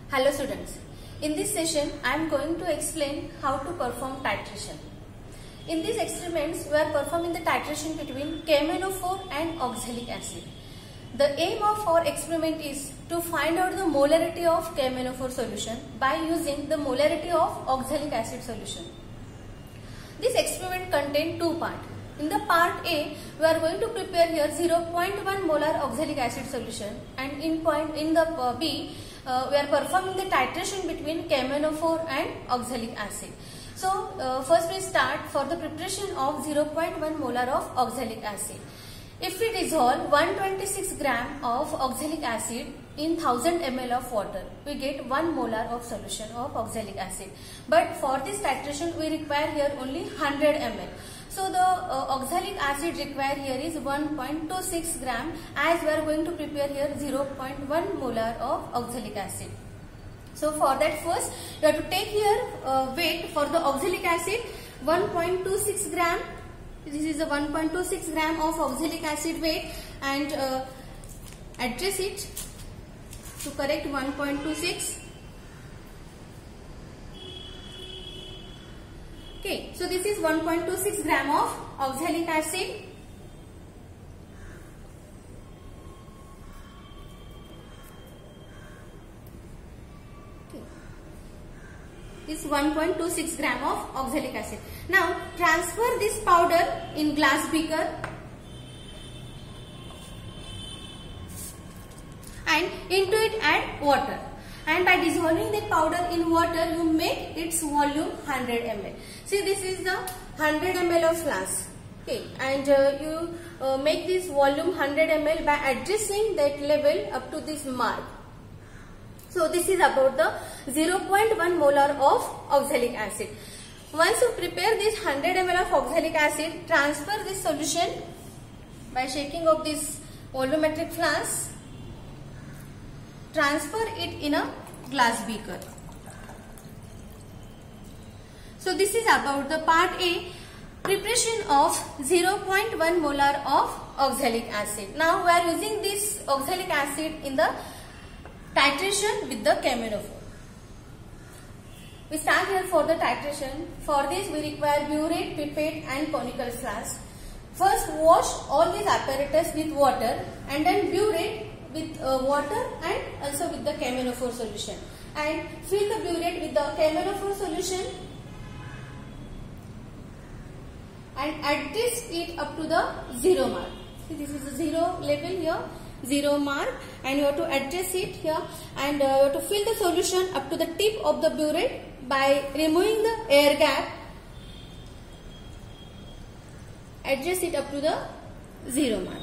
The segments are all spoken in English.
Hello students, in this session I am going to explain how to perform titration. In these experiments we are performing the titration between KMnO4 and oxalic acid. The aim of our experiment is to find out the molarity of KMnO4 solution by using the molarity of oxalic acid solution. This experiment contains two parts. In the part A, we are going to prepare here 0.1 molar oxalic acid solution, and in the B, we are performing the titration between KMnO4 and oxalic acid. So, first we start for the preparation of 0.1 molar of oxalic acid. If we dissolve 126 gram of oxalic acid in 1000 ml of water, we get 1 molar of solution of oxalic acid. But for this titration, we require here only 100 ml. So the oxalic acid required here is 1.26 gram, as we are going to prepare here 0.1 molar of oxalic acid. So for that, first you have to take here weight for the oxalic acid 1.26 gram. This is a 1.26 gram of oxalic acid weight, and address it to correct 1.26. Okay, so this is 1.26 gram of oxalic acid. Okay. This 1.26 gram of oxalic acid. Now transfer this powder in glass beaker and into it add water. And by dissolving that powder in water, you make its volume 100 ml. See, this is the 100 ml of flask. Okay, and you make this volume 100 ml by adjusting that level up to this mark. So this is about the 0.1 molar of oxalic acid. Once you prepare this 100 ml of oxalic acid, transfer this solution by shaking of this volumetric flask. Transfer it in a glass beaker. So this is about the part A, preparation of 0.1 molar of oxalic acid. Now we are using this oxalic acid in the titration with the KMnO4. We start here for the titration. For this we require burette, pipette and conical flask. First wash all these apparatus with water and then burette with water and also with the KMnO4 solution, and fill the burette with the KMnO4 solution and adjust it up to the 0 mark. See, this is the 0 level here, 0 mark, and you have to adjust it here, and you have to fill the solution up to the tip of the burette by removing the air gap. Adjust it up to the 0 mark.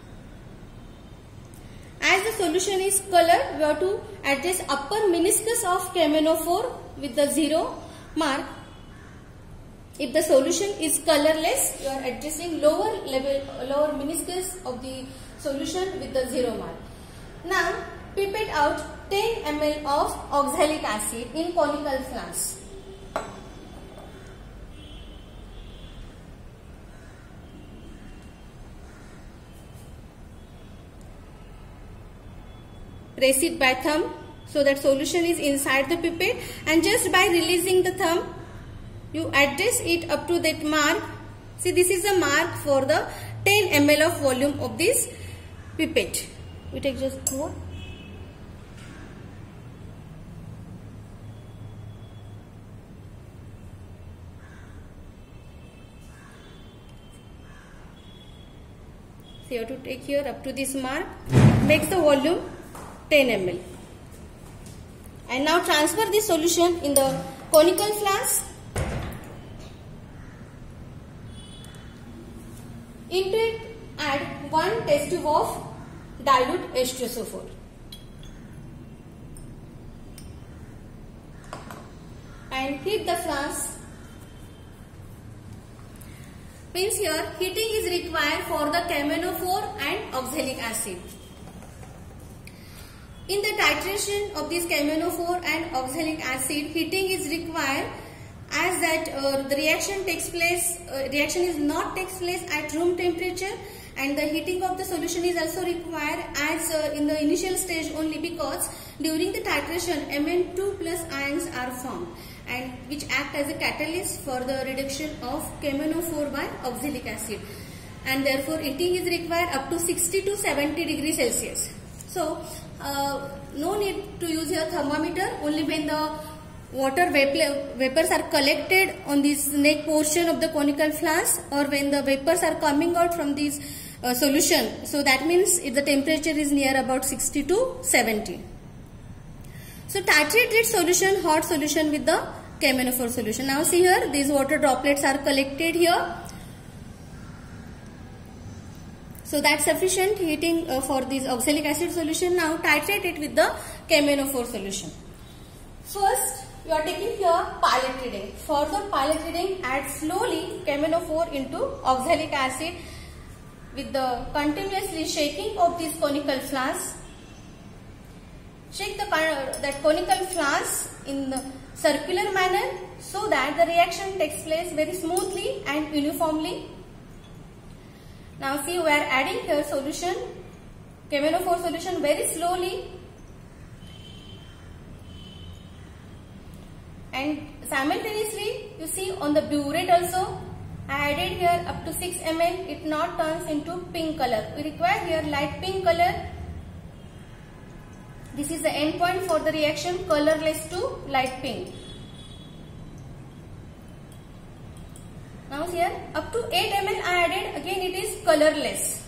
As the solution is colored, we have to adjust upper meniscus of KMnO4 with the 0 mark. If the solution is colorless, you are adjusting lower meniscus of the solution with the 0 mark. Now, pipette out 10 ml of oxalic acid in conical flask. Press it by thumb so that solution is inside the pipette, and just by releasing the thumb, you adjust it up to that mark. See, this is the mark for the 10 ml of volume of this pipette. We take just more. So you have to take here up to this mark, makes the volume 10 ml. And now transfer this solution in the conical flask. Into it add 1 test tube of dilute H2SO4. And heat the flask. Means here heating is required for the KMnO4 and oxalic acid. In the titration of this KMnO4 and oxalic acid, heating is required, as that the reaction is not takes place at room temperature, and the heating of the solution is also required as in the initial stage only, because During the titration, Mn2 plus ions are formed and which act as a catalyst for the reduction of KMnO4 by oxalic acid, and therefore heating is required up to 60 to 70 degrees Celsius. So no need to use your thermometer. Only when the water vapors are collected on this neck portion of the conical flask, or when the vapors are coming out from this solution, so that means if the temperature is near about 60 to 70. So titrate this solution, hot solution, with the KMnO4 solution. Now see here, these water droplets are collected here. So that's sufficient heating for this oxalic acid solution. Now titrate it with the KMnO4 solution. First, you are taking here pilot reading. For the pilot reading, add slowly KMnO4 into oxalic acid with the continuously shaking of this conical flask. Shake that conical flask in the circular manner so that the reaction takes place very smoothly and uniformly. Now see, we are adding here solution, KMnO4 solution, very slowly, and simultaneously you see on the burette also I added here up to 6 ml. It now turns into pink color. We require here light pink color. This is the end point for the reaction, colorless to light pink. Now here up to 8 ml I added, again it is colorless.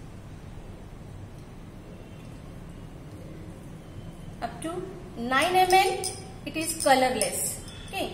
Up to 9 ml it is colorless. Okay.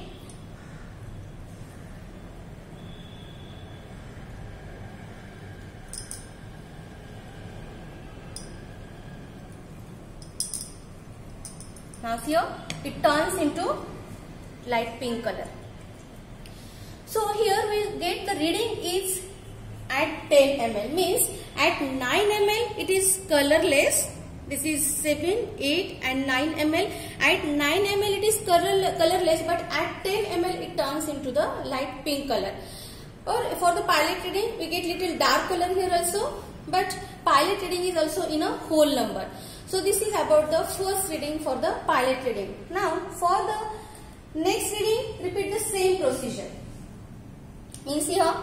Now here it turns into light pink color. So here we get the reading is at 10 ml, means at 9 ml it is colorless. This is 7, 8 and 9 ml. At 9 ml it is colorless, but at 10 ml it turns into the light pink color. Or for the pilot reading we get little dark color here also, but pilot reading is also in a whole number. So this is about the first reading for the pilot reading. Now for the next reading, repeat the same procedure. Means here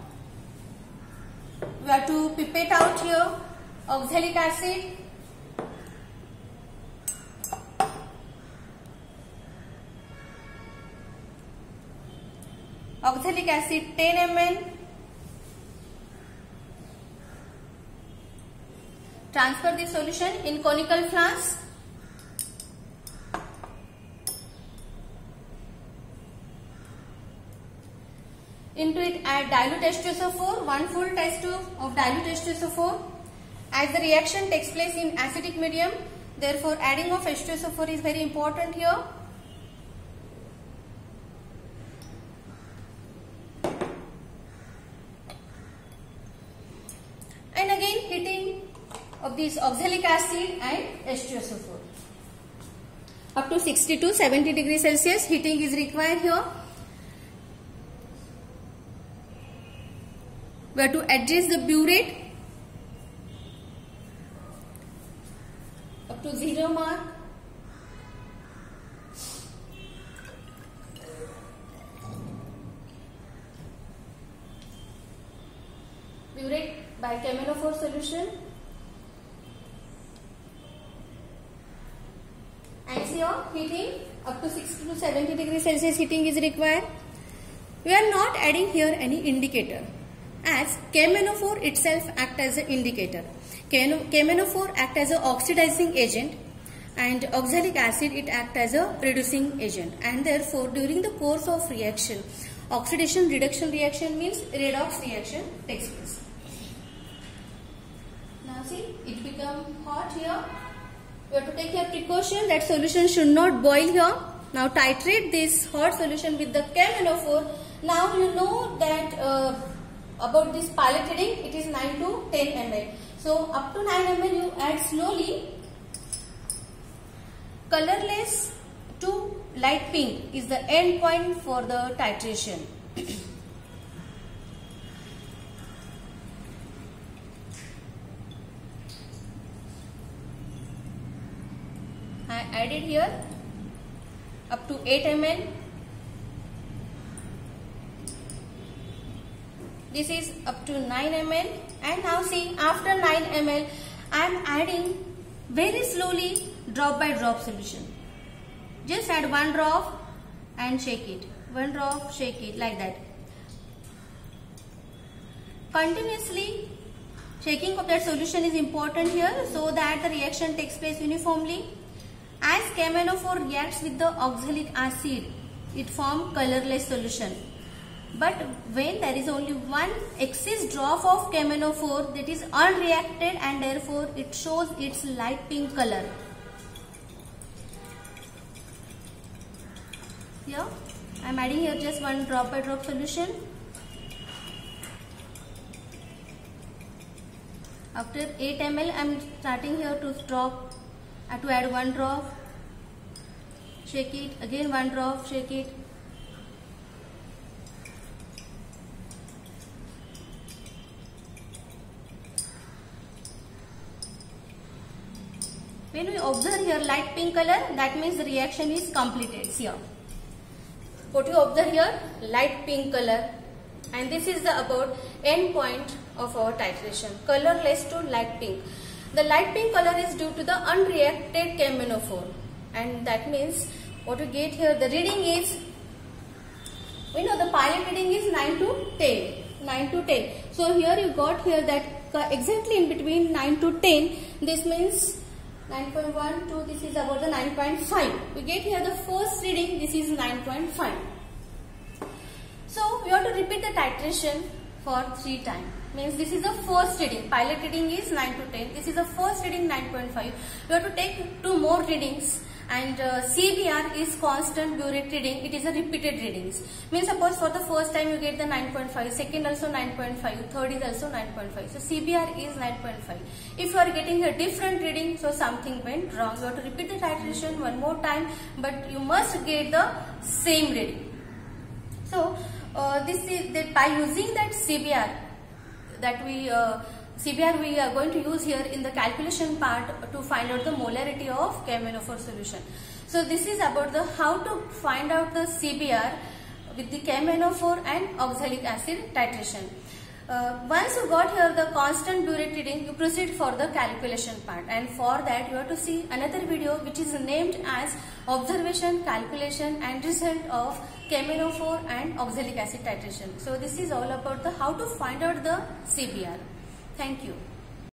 we have to pipette out here oxalic acid. Oxalic acid 10 ml. Transfer the solution in conical flask. Into it add dilute H2SO4, 1 full test tube of dilute H2SO4. As the reaction takes place in acidic medium, therefore adding of H2SO4 is very important here. And again heating of this oxalic acid and H2SO4. Up to 60 to 70 degrees Celsius heating is required here. We have to adjust the burette up to 0 mark. Burette by KMnO4 solution. And see here heating up to 60 to 70 degrees Celsius heating is required. We are not adding here any indicator, as KMnO4 itself acts as an indicator. KMnO4 acts as an oxidizing agent and oxalic acid it acts as a reducing agent, and therefore during the course of reaction, oxidation reduction reaction means redox reaction takes place. Now see, it becomes hot here. You have to take your precaution that solution should not boil here. Now titrate this hot solution with the KMnO4. Now you know that about this pilot reading, it is 9 to 10 ml. So up to 9 ml you add slowly. Colorless to light pink is the end point for the titration. I here up to 8 ml. This is up to 9 ml, and now see, after 9 ml I am adding very slowly drop by drop solution. Just add 1 drop and shake it. 1 drop, shake it, like that. Continuously shaking of that solution is important here, so that the reaction takes place uniformly. As KMnO4 reacts with the oxalic acid, it forms colorless solution. But when there is only one excess drop of KMnO4, that is unreacted, and therefore it shows its light pink color. Here I am adding here just 1 drop by drop solution. After 8 ml I am starting here to add 1 drop, shake it, again 1 drop, shake it. When we observe here light pink color, that means the reaction is completed. Here, what you observe here, light pink color, and this is the about end point of our titration, colorless to light pink. The light pink color is due to the unreacted KMnO4, and that means what you get here, the reading is, we know the pilot reading is 9 to 10. 9 to 10. So here you got here that exactly in between 9 to 10, this means 9.1 to this is about the 9.5. We get here the first reading, this is 9.5. So we have to repeat the titration for 3 times. Means this is the first reading, pilot reading is 9 to 10. This is the first reading 9.5. You have to take 2 more readings, and CBR is constant burette reading. It is a repeated readings. Means suppose for the first time you get the 9.5, second also 9.5, third is also 9.5. So CBR is 9.5. If you are getting a different reading, so something went wrong. You have to repeat the titration 1 more time, but you must get the same reading. So this is that by using that CBR, that we are going to use here in the calculation part to find out the molarity of KMnO4 solution. So this is about the how to find out the CBR with the KMnO4 and oxalic acid titration. Once you got here the constant burette reading, you proceed for the calculation part, and for that you have to see another video which is named as observation, calculation and result of KMnO4 and oxalic acid titration. So this is all about the how to find out the CBR. Thank you.